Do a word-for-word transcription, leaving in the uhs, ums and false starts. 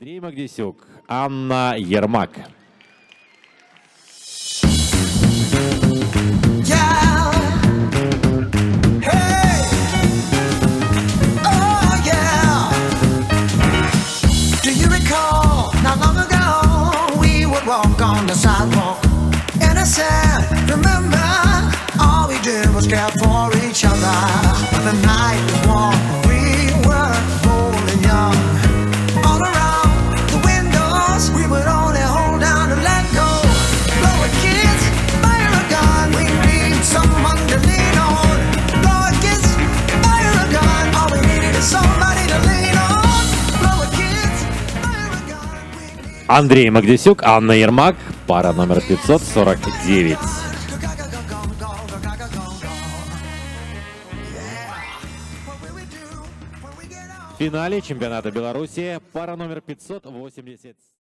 Андрей Магдисюк, Анна Ермак. Walk on the sidewalk, and I said, remember, all we did was care for each other. But the night was warm, we were old and young. All around the windows, we would only hold down and let go. Blow a kiss, fire a gun, we need someone to lean on. Blow a kiss, fire a gun, all we needed is somebody to lean on. Blow a kiss, fire a gun, we need... Андрей Магдисюк, Анна Ермак, пара номер пятьсот сорок девять. В финале чемпионата Беларуси пара номер пятьсот восемьдесят.